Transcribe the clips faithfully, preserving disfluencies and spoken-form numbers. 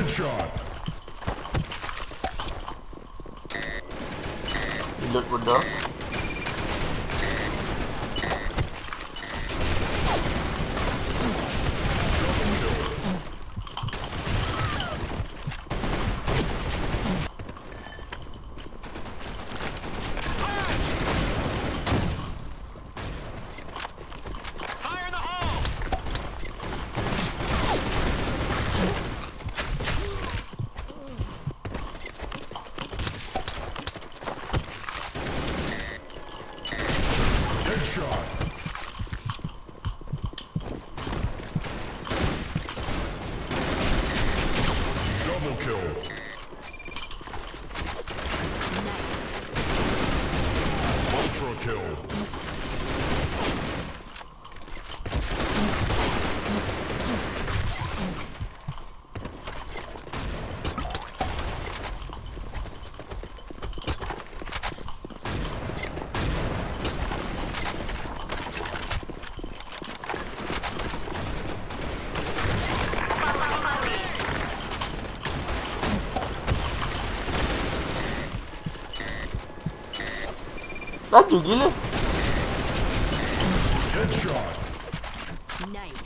Headshot. Reload bodoh. Laju gila. Headshot. Nice.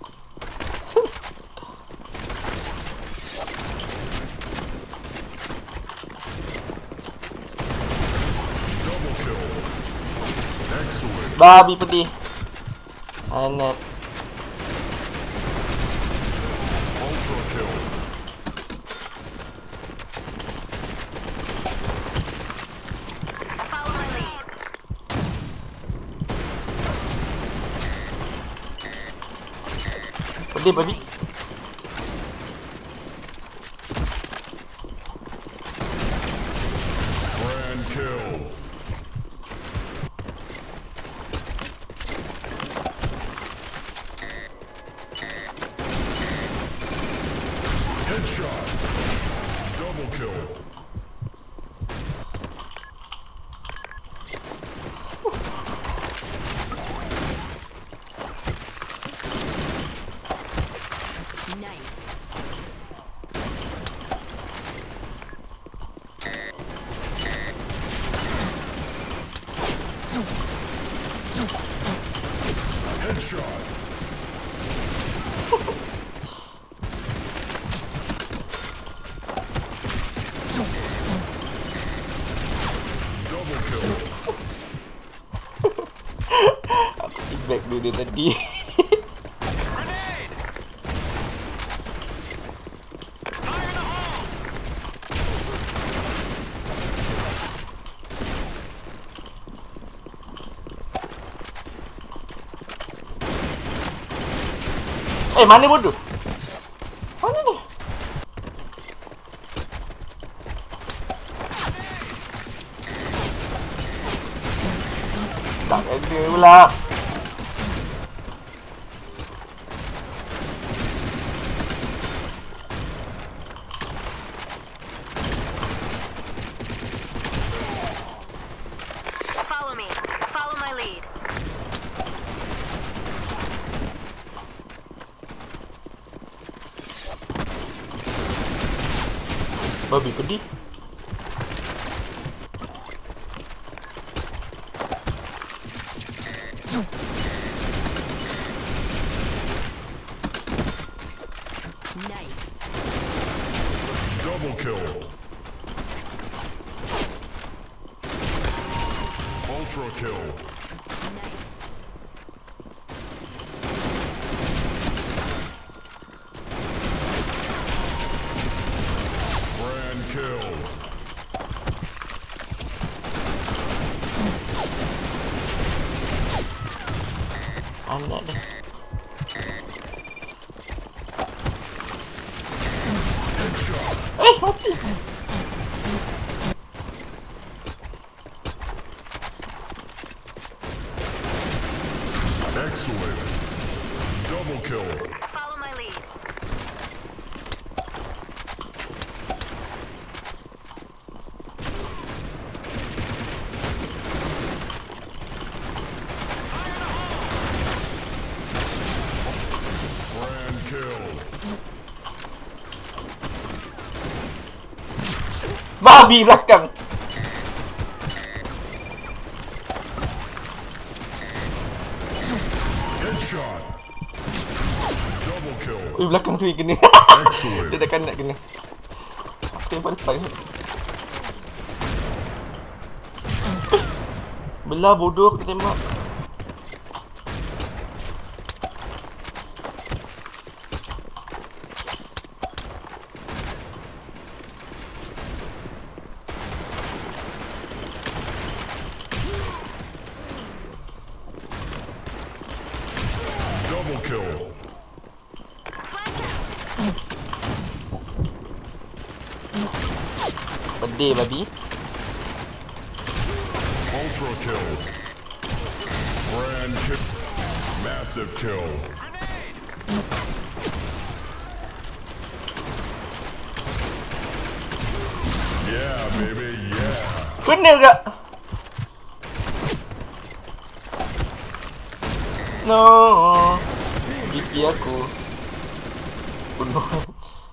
Double kill. Excellent. Babi pedih. Anak. Ultra kill. Follow my lead. Pedih babi. Grand kill. Headshot. Double kill. Nice. Headshot. Double kill. Aku feedback dulu tadi. Grenade. Fire in the hole. Eh, mana bodoh? Mana ni? Tak ada pula. Follow me. Follow my lead. Babi pedih. Nice. Double kill. Ultra kill. Nice. Grand kill. Anak dah. Headshot. Eh, mati. Excellent. Double kill. Follow my lead. Grand kill. Babi belakang. Headshot. Double kill. Ui, belakang tu yang kena. Excellent. Dia dah kan nak kena. Tembak depan. Belah bodoh aku tembak. Double kill. Pedih babi. Ultra kill. Grand kill. Massive kill. Yeah, baby, yeah. Kena juga. No. Gigi aku. Bunuh.